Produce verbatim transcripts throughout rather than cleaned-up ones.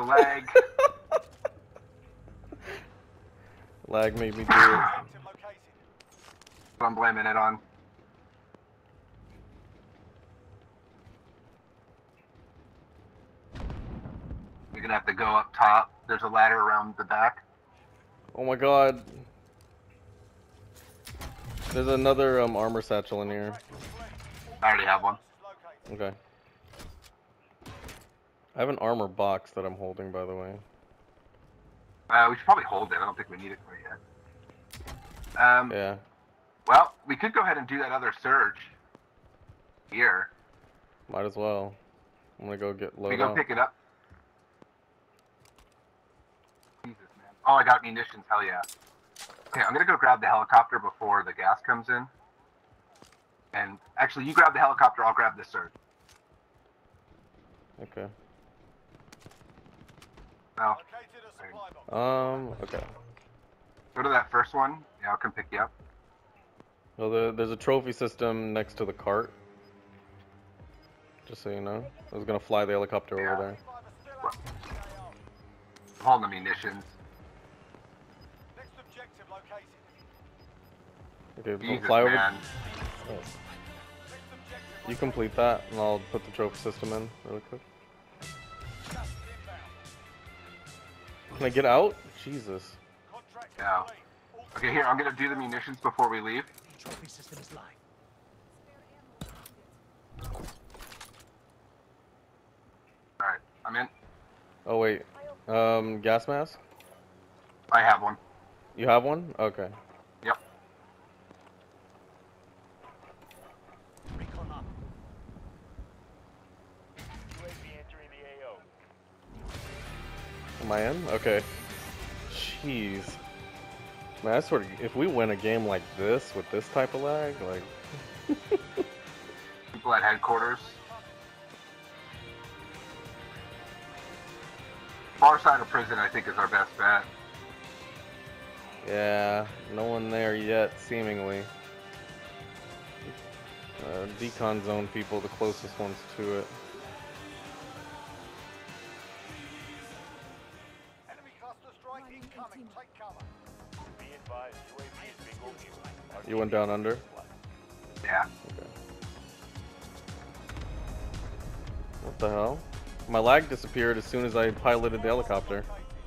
lag. Lag made me do it. I'm blaming it on. You're gonna have to go up top. There's a ladder around the back. Oh my god. There's another um, armor satchel in here. I already have one. Okay. I have an armor box that I'm holding, by the way. Uh, we should probably hold it. I don't think we need it quite yet. Um, Yeah. Well, we could go ahead and do that other surge. Here. Might as well. I'm gonna go get loaded. We go pick it up. Jesus, man. Oh, I got munitions. Hell yeah. Okay, I'm gonna go grab the helicopter before the gas comes in. And actually, you grab the helicopter. I'll grab the surge. Okay. No. Um, okay. Go to that first one. Yeah, I'll come pick you up. Well, the, there's a trophy system next to the cart. Just so you know. I was gonna fly the helicopter Yeah. over there. I'm holding the munitions. Okay, Jesus, fly over. man. Oh. You complete that, and I'll put the trophy system in really quick. Can I get out? Jesus. Yeah. Okay, here, I'm gonna do the munitions before we leave. Trophy system is live. Alright, I'm in. Oh wait. Um, gas mask? I have one. You have one? Okay. Yep. Recon up. U A V entering the A O. Am I in? Okay. Jeez. Man, I swear, to, if we win a game like this with this type of lag, like. People at headquarters. Far side of prison, I think, is our best bet. Yeah, no one there yet, seemingly. Uh, decon zone people, the closest ones to it. Enemy cluster strike incoming. Take cover. Be advised, U A V is being overviewed. You went down under? Yeah. Okay. What the hell? My lag disappeared as soon as I piloted the helicopter.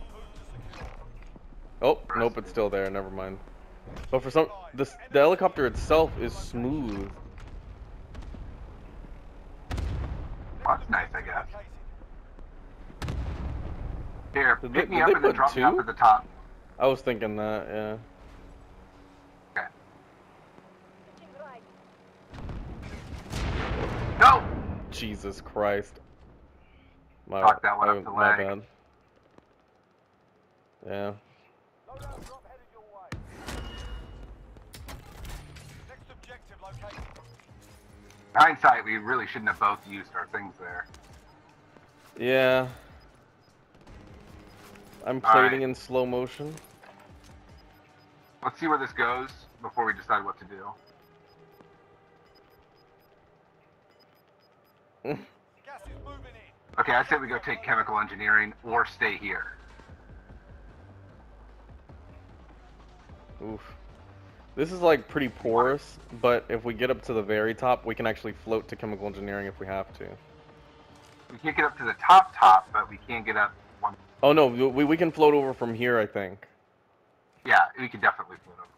Oh, nope, it's still there. Never mind. But for some, this the helicopter itself is smooth. Well, that's nice, I guess. Here, Did pick they- me did up they and then put drop me off two? at the top. I was thinking that, yeah. Okay. No! Jesus Christ. My, Knock that one my, up the my leg. bad. Yeah. Loadout drop headed your way. Next objective located. Hindsight, we really shouldn't have both used our things there. Yeah. I'm All plating right. in slow motion. Let's see where this goes before we decide what to do. Gas is moving in. Okay, I say we go take chemical engineering or stay here. Oof. This is like pretty porous, but if we get up to the very top, we can actually float to chemical engineering if we have to. We can't get up to the top top, but we can get up one. Oh no, we, we can float over from here, I think. Yeah, we can definitely float over.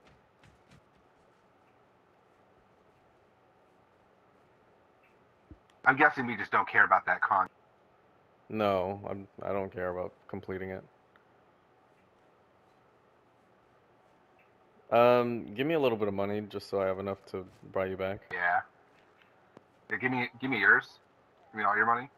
I'm guessing we just don't care about that con. No, I'm, I don't care about completing it. Um, give me a little bit of money just so I have enough to buy you back. Yeah. Yeah, give me, give me yours. Give me all your money.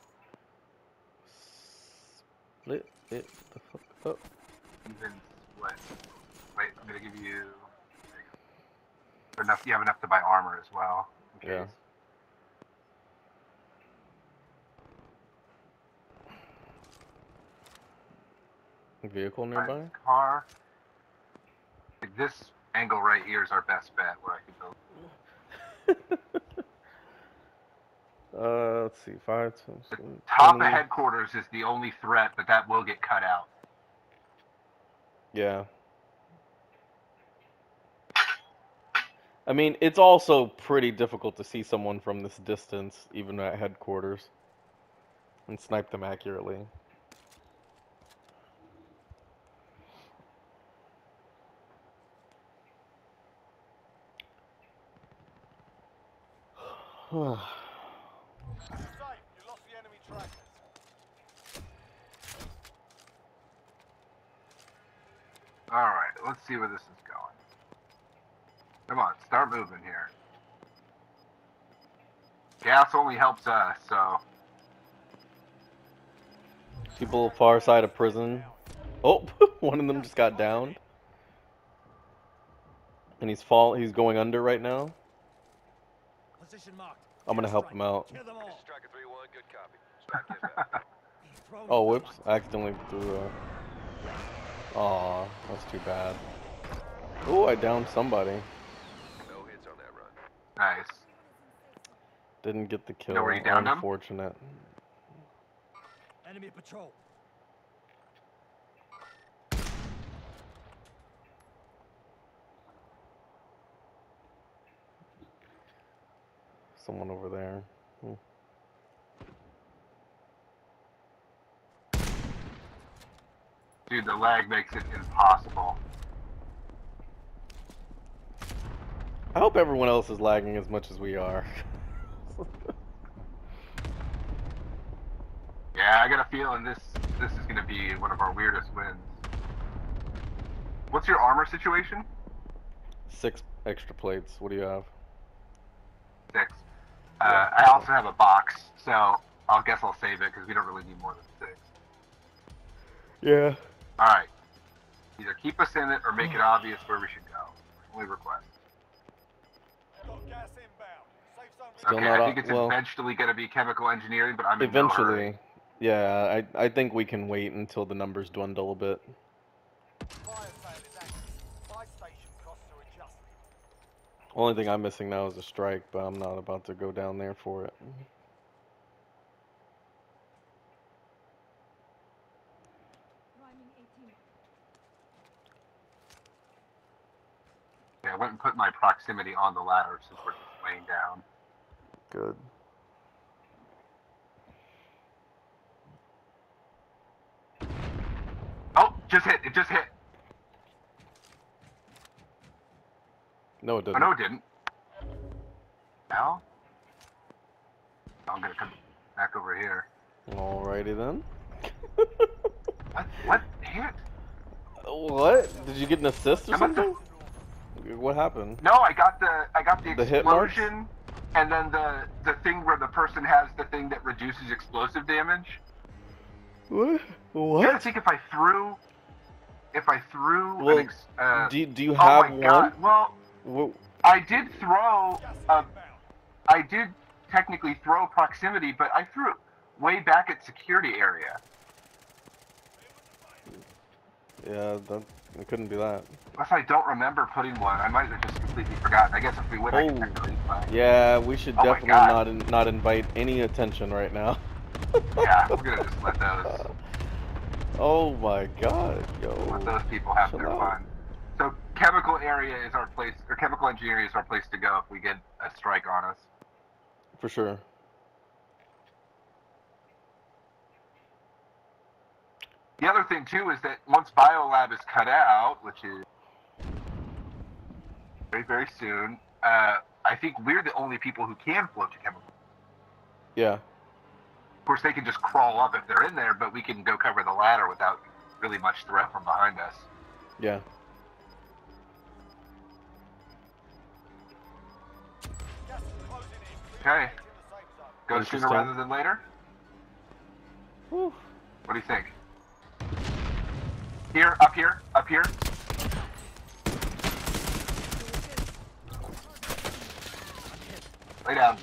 Split it the fuck up. Even split. Wait, I'm gonna give you enough. You have enough to buy armor as well. in Yeah. case. Vehicle Buy nearby? this car. Like, this angle right here is our best bet where I can build. Uh, let's see, five, ten, The twenty. top of headquarters is the only threat, but that will get cut out. Yeah. I mean, it's also pretty difficult to see someone from this distance, even at headquarters, and snipe them accurately. Safe. You lost the enemy trackers. All right, let's see where this is going. Come on, start moving here. Gas only helps us, so. People far side of prison. Oh, one of them just got downed. And he's fall he's going under right now. Position marked. I'm gonna help him out. Kill them This all. is Striker three one, good copy. Strike inbound. Oh, whoops. I accidentally threw a... Aw, that's too bad. Oh, I downed somebody. No hits on that run. Nice. Didn't get the kill. know where you downed him? Unfortunate. Enemy patrol. Someone over there. Hmm. Dude, the lag makes it impossible. I hope everyone else is lagging as much as we are. Yeah, I got a feeling this this is gonna be one of our weirdest wins. What's your armor situation? Six extra plates. What do you have? Six. Uh, I also have a box, so I'll guess I'll save it because we don't really need more than six. Yeah. All right. Either keep us in it or make it obvious where we should go. Only request. Got gas inbound. Safe zone. Still Okay, not I o- think it's well- eventually going to be chemical engineering, but I'm in no hurry. Eventually. Yeah, I I think we can wait until the numbers dwindle a bit. Fire sale is active. Buy station costs are adjusted. Only thing I'm missing now is a strike, but I'm not about to go down there for it. Rhyming eighteen. Okay, I went and put my proximity on the ladder since we're just laying down. Good. Oh, just hit. It just hit. No, it Oh, didn't. no, it didn't. Now? I'm going to come back over here. Alrighty then. What? What hit? What? Did you get an assist or I'm at the- something? What happened? No, I got the I got the The hit marks? explosion, and then the the thing where the person has the thing that reduces explosive damage. What? I'm trying to What? think if I threw, if I threw Well, an ex, uh, Do you, do you oh have my one? god! Well, Wha- I did throw. Gas A, inbound. I did technically throw proximity, but I threw it way back at security area. Yeah, that, it couldn't be that. If I don't remember putting one, I might have just completely forgotten. I guess if we win, I can Oh. technically play. Yeah, we should Oh my definitely God. not in, not invite any attention right now. Yeah, we're gonna just let those Oh my god, yo. let those people have Chill their out. fun. So chemical area is our place, or chemical engineering is our place to go if we get a strike on us. For sure. The other thing too is that once Biolab is cut out, which is very very soon, uh, I think we're the only people who can float to chemical. Yeah. Of course, they can just crawl up if they're in there, but we can go cover the ladder without really much threat from behind us. Yeah. Gas is closing in. Okay. In the safe zone. Go sooner Interesting. rather than later. Whew. What do you think? Here, up here, up here. Lay down.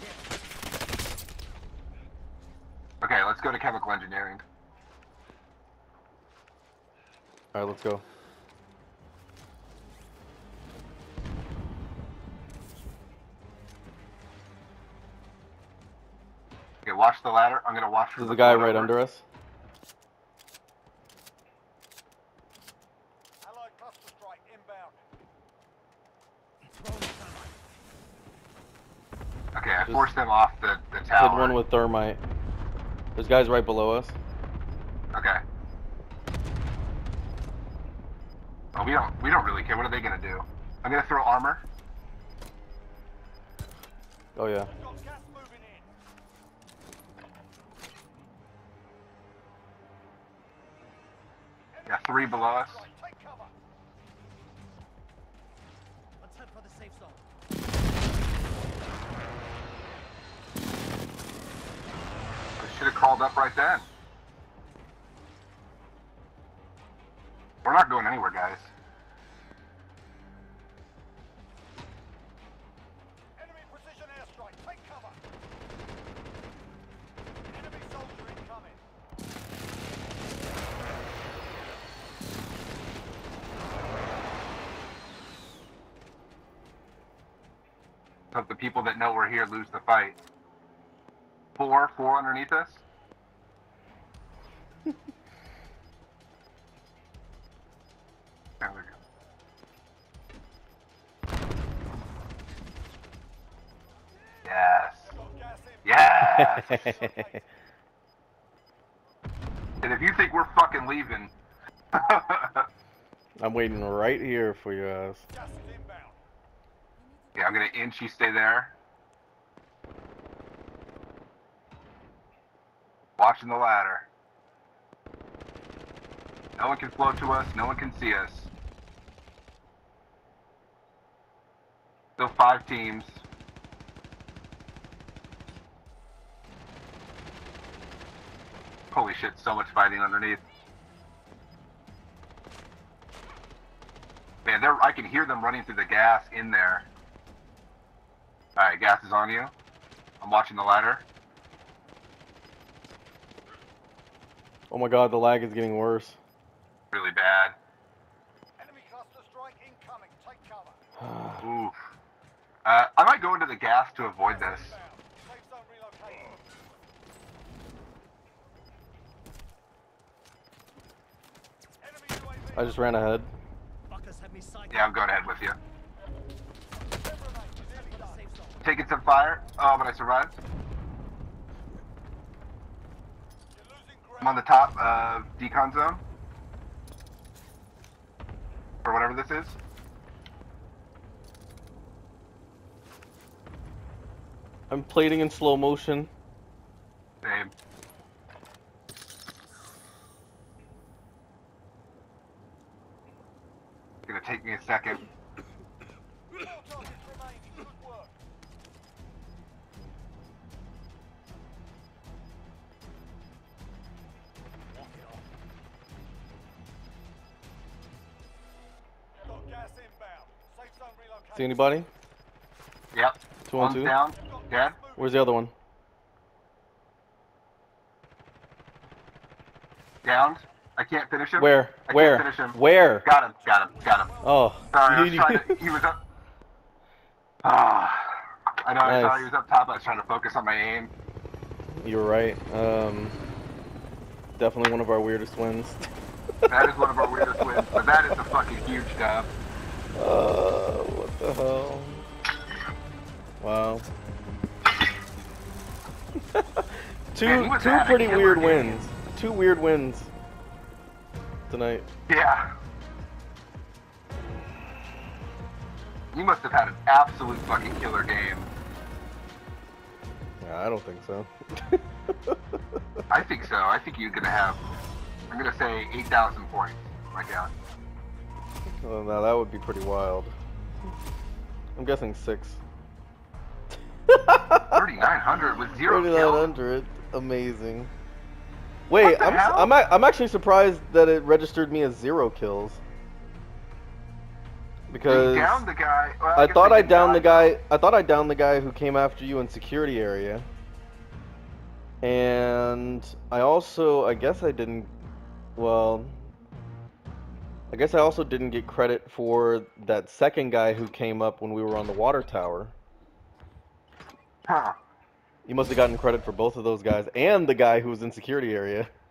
Okay, let's go to chemical engineering. Alright, let's go. the ladder. I'm gonna watch for There's the a guy float right over. under us. Allied cluster strike inbound. Okay, I Just forced them off the, the Hit tower. one with thermite. There's guys right below us. Okay. Oh, we don't we don't really care. What are they gonna do? I'm gonna throw armor. Oh yeah. We've got gas moving in. Yeah, three below us. Strike, take cover. Let's head for the safe zone. I should have crawled up right then. We're not going anywhere, guys. Enemy precision airstrike, take cover. Enemy soldier incoming. Hope the people that know we're here lose the fight. Four, four underneath us. There we go. Yes. We've got gas inbound. Yes. And if you think we're fucking leaving, I'm waiting right here for your ass. Gas is inbound. yeah, I'm gonna inch you stay there. Watching the ladder. No one can float to us. No one can see us. Still five teams. Holy shit, so much fighting underneath. Man, they're, I can hear them running through the gas in there. Alright, gas is on you. I'm watching the ladder. Oh my god, the lag is getting worse. Really bad. Enemy cluster strike incoming, take cover. Oof. Uh, I might go into the gas to avoid this. Inbound. Safe zone relocated. Enemy U A V. I just ran ahead. Fuckers have me sighted. Yeah, I'm going ahead with you. Ten remain, nearly For the done. safe zone. Taking some fire. Oh, but I survived. You're losing I'm on ground. the top uh, decon zone. Or whatever this is. I'm plating in slow motion. Same. It's gonna take me a second. Four targets remaining, good work. Walk it off. Got gas inbound. Safe zone relocated. See anybody? Yep. Two on One's two. down. Got Dead. gas moving. Where's the other one? Downed. I can't finish him. Where? I can't Where? finish him. Where? Got him. Got him. Got him. Oh. Sorry, I was you- trying to, he was up. Ah, I know. I saw Nice. he was up top. I was trying to focus on my aim. You're right. Um, definitely one of our weirdest wins. That is one of our weirdest wins, but that is a fucking huge dub. Uh, what the hell? Wow. two Man, he was two having pretty killer weird games. wins. Two weird wins tonight. Yeah. You must have had an absolute fucking killer game. Nah, I don't think so. I think so. I think you're gonna have. I'm gonna say eight thousand points. Oh my god. Well, now that would be pretty wild. I'm guessing six. thirty-nine hundred with zero thirty-nine kills. hundred. Amazing. Wait, the I'm hell? I'm a- I'm actually surprised that it registered me as zero kills. Because They downed the guy. Well, I guess thought they I didn't downed the die. guy. I thought I downed the guy who came after you in security area. And I also, I guess I didn't. Well, I guess I also didn't get credit for that second guy who came up when we were on the water tower. Huh. You must have gotten credit for both of those guys and the guy who was in security area.